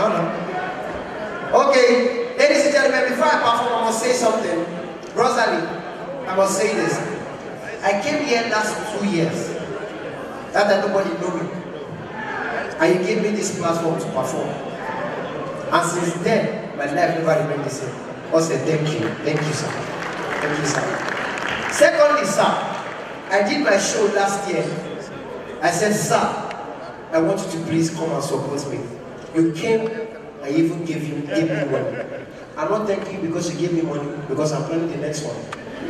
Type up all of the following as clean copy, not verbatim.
No, no. Okay, ladies and gentlemen, before I perform, I must say something. Rosalie, I must say this. I came here last 2 years. That nobody know me. And you gave me this platform to perform. And since then, my life never remained the same. I said, thank you. Thank you, sir. Thank you, sir. Secondly, sir, I did my show last year. I said, sir, I want you to please come and support me. You came, I even gave me money. I'm not thanking you because you gave me money, because I'm planning the next one.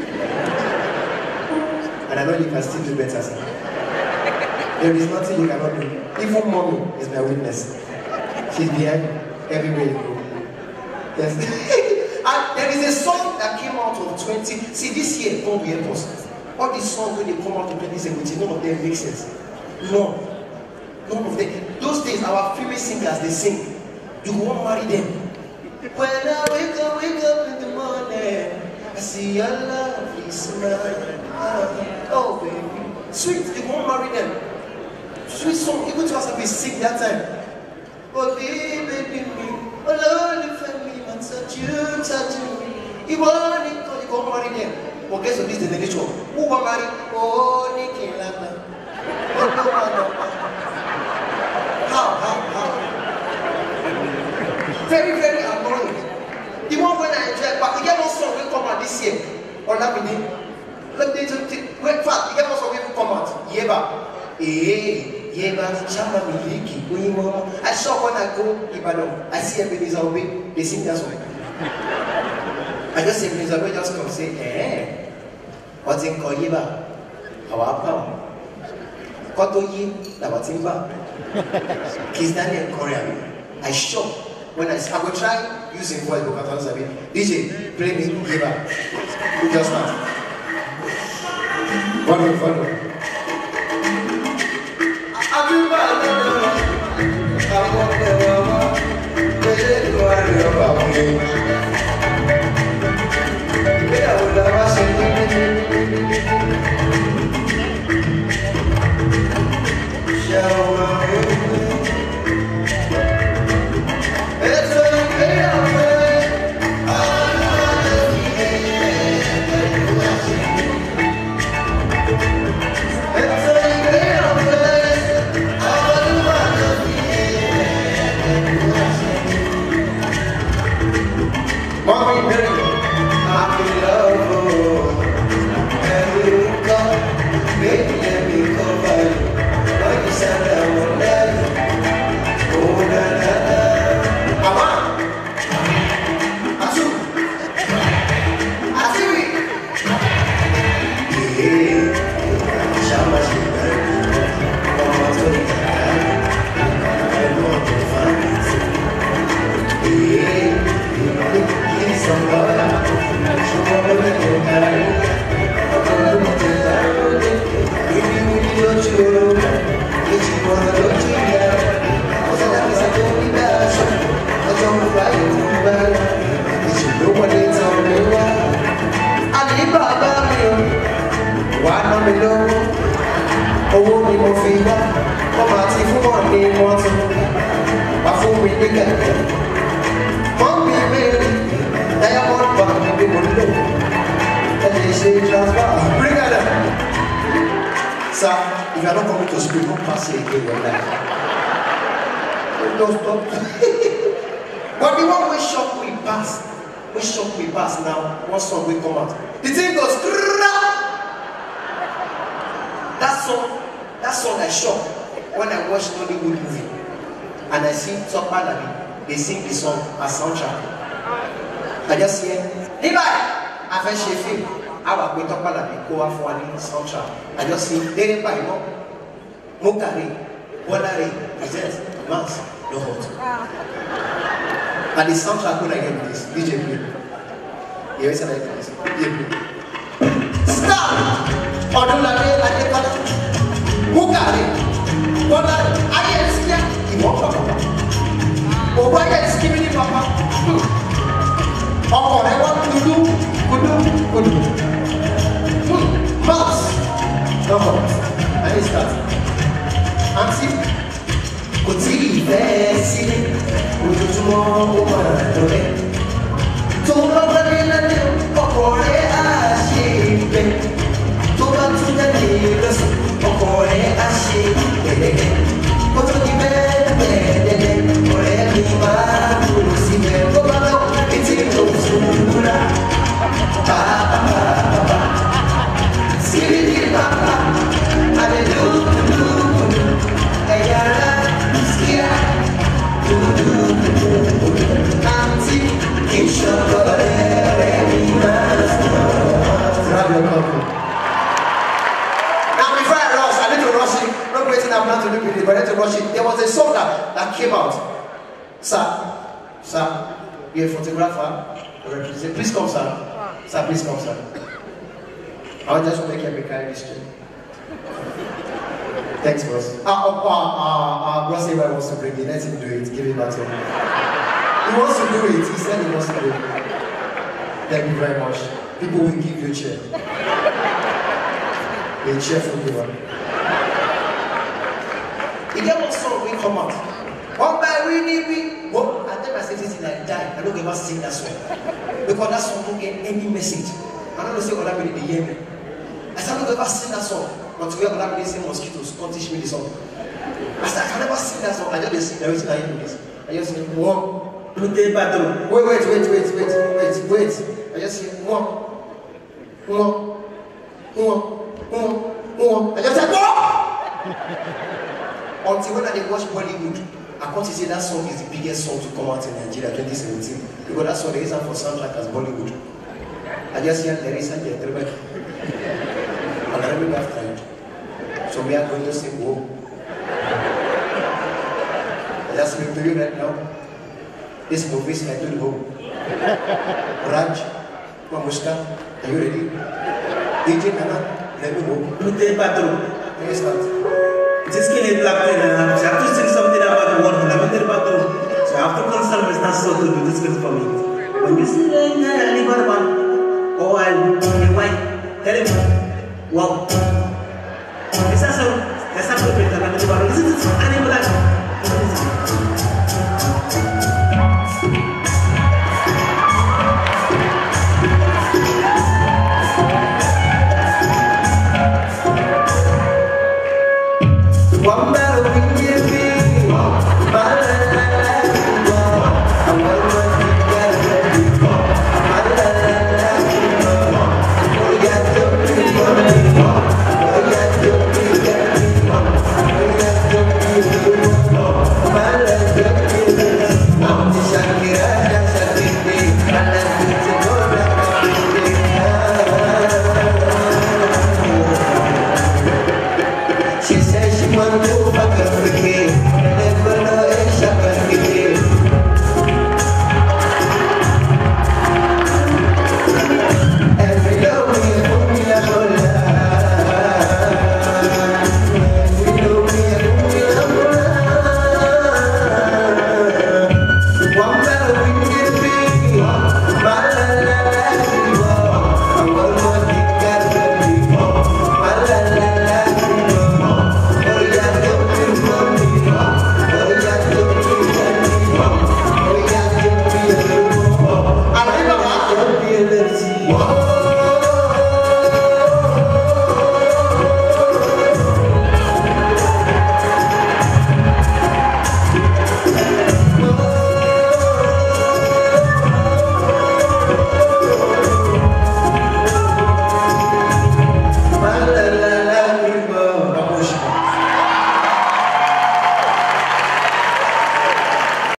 And I know you can still do better, sir. There is nothing you cannot do. Even mommy is my witness. She's behind everywhere you go. Yes. And there is a song that came out of 20. See, this year, God will help us. All these songs when they come out of 2017, none of them make sense. No. None of them. Those days, our female singers, they sing. You won't marry them. When I wake up in the morning, I see your lovely smile. Oh, baby. Sweet, you won't marry them. Sweet song, even to us we sing that time. Oh, baby, me, oh, lonely family, man, touch you, me. You want it, you won't marry them. But guess what this generation? Who will marry? Oh, Nikki Lana. How? Very, very annoying. The one when I enjoy, but the game also will come out this year. Or that we did. Look, they just wait fast. The game also will come out. Yeba. Yeba. Chama Miliki. I saw when I go Ibadan. I see Ebenezer Obey. They sing that song. I just say Ebenezer Obey just come say, what's in Koyeba? Our pound. Kotoyi. Labatimba. Kiss Daniel Korean. I shock. When I will try using voice because I mean, DJ, play me, give up. You just start. Follow. Sir, if you are not coming to school, don't pass it again your life. Don't stop. But the one we shock we pass now, one song will come out. The thing goes that song I shock when I watch Hollywood movie and I see Top Alabi, they sing the song as soundtrack. I just hear, Levi, I first film. I will go to Alabi, go out for a soundtrack. I just see, they buy more. Mokari, Bolari, presents, Mans, no hot. And the soundtrack when I get this, DJ play. You always say like this, DJ play. Stop! Odulari, Adekala, Mokari, Bolari, I am scared. He won't papa. Oh, why are you skipping it, papa? Oh, I want to do. Mouse. No more. I need start. Auntie. Could see There was a song that came out. Sir, you're a photographer. Please come, sir. Sir, please come, sir. I just want to make you carry this straight. Thanks, boss. Boss Eva wants to bring it. Let him do it. Give it back to him. He wants to do it. He said he wants to do it. Thank you very much. People will give you a chair. Be a cheerful giver. You get one song will come out. One by we. Well, I tell myself this and I die. I don't ever sing that song. Because that song don't get any message. I don't know say other people they hear me. I said I don't ever sing that song. But we have other people say mosquitoes, can't teach me the song. I said I can never sing that song. I just sing everything I hear this. I just sing one. Wait. I just sing one. I just say one. Until when I watch Bollywood, I can't say that song is the biggest song to come out in Nigeria 2017. Because that song is for soundtrack as Bollywood. I just hear there is a gentleman. And I really have time. So we are going to sing whoa. I just will tell you right now. This movie is titled Home. Raj, Mamushka, are you ready? DJ Nana, let me go. Let me start. Just kill it, BLAQ, and I have to sing something about the world. So I have to consult with that so to do this for me. When you see Alibaba, oh, I'll be white. Tell him, wow.